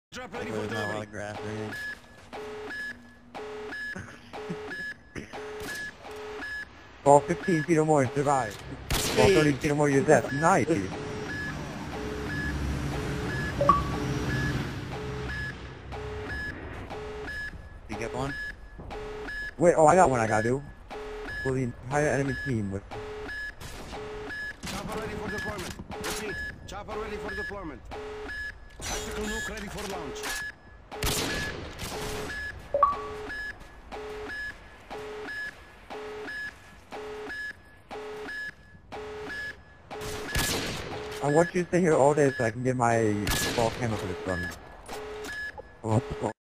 Drop ready There's for not a lot delivery. of grass or anything. Fall 15 feet or more and survive. Fall 30 feet or more, you're dead. Nice. You get one? Wait, oh, I got one I gotta do. For the entire enemy team with... Chopper ready for deployment. Repeat. Chopper ready for deployment. Tactical nuke ready for launch. I want you to stay here all day so I can get my fall camera for this gun. Oh,